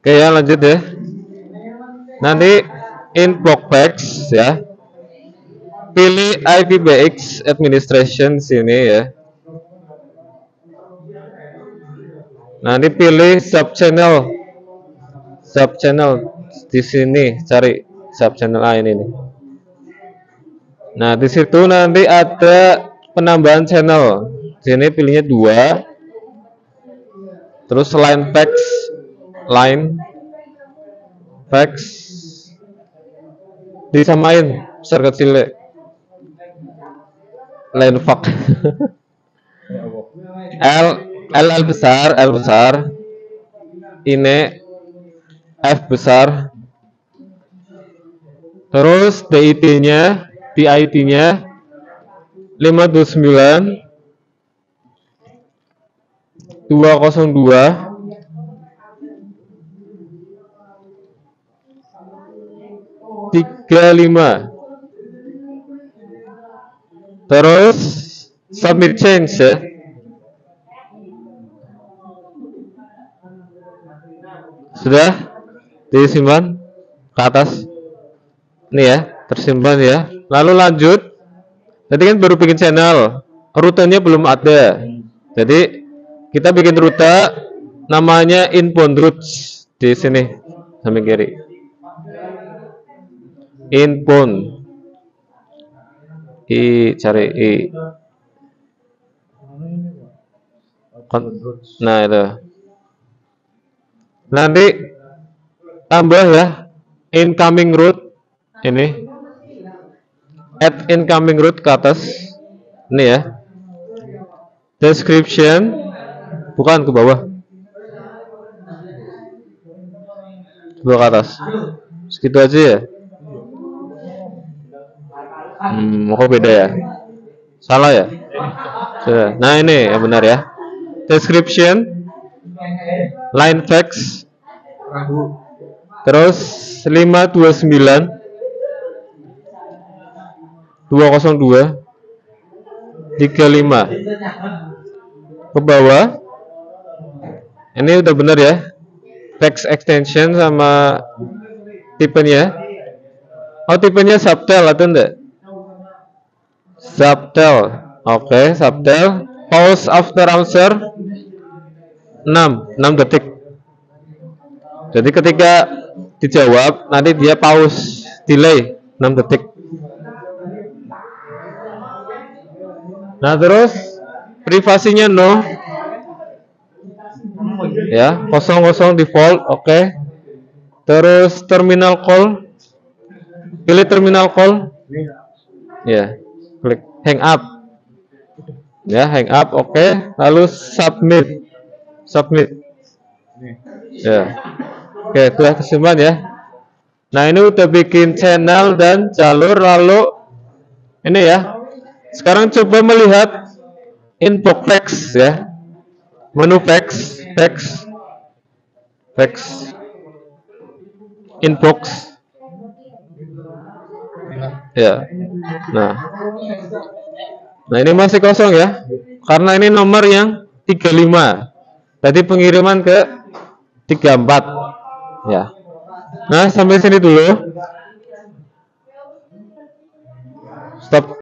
Oke ya, lanjut ya. Nanti inbox packs ya. Pilih IPBX administration sini ya. Nanti pilih sub channel di sini, cari sub channel A ini nih. Nah, di situ nanti ada penambahan channel. Sini pilihnya 2. Terus line packs disamain besar kecil. Line fax. L besar. Ini F besar. Terus DID-nya 529 202 35. Terus submit change ya. Sudah disimpan ke atas. Ini ya, tersimpan ya. Lalu lanjut. Tadi kan baru bikin channel, rutenya belum ada. Jadi kita bikin rute namanya inbound routes di sini samping kiri. Inbound. Cari I. Nah itu. Nanti tambah ya incoming route ini. Add incoming route ke atas. Ini ya. Description bukan ke bawah. Ke atas. Segitu aja ya. Kok beda ya? Salah ya? Sudah. Nah ini yang benar ya. Description, line facts, terus 529 202 35 ke bawah. Ini udah benar ya. Text extension sama tipenya. Oh, tipenya subtel atau enggak? Subtel. Oke, subtel. Pause after answer 6 detik. Jadi ketika dijawab nanti dia pause, delay 6 detik. Nah, terus privasinya no. Ya, 00 default, oke. Terus terminal call. Pilih terminal call. Ya, klik hang up. Ya, hang up, oke. Lalu submit. Ya. Oke, sudah tersimpan ya. Nah, ini udah bikin channel dan jalur. Lalu ini ya. Sekarang coba melihat inbox packs ya. Menu packs inbox ya. Nah ini masih kosong ya, karena ini nomor yang 35. Tadi pengiriman ke 34 ya. Nah sampai sini dulu, stop.